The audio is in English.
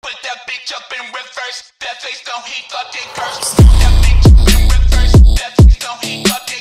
Put that bitch up in reverse. That face don't heat up, then curse. That bitch up in reverse. That face don't heat up, then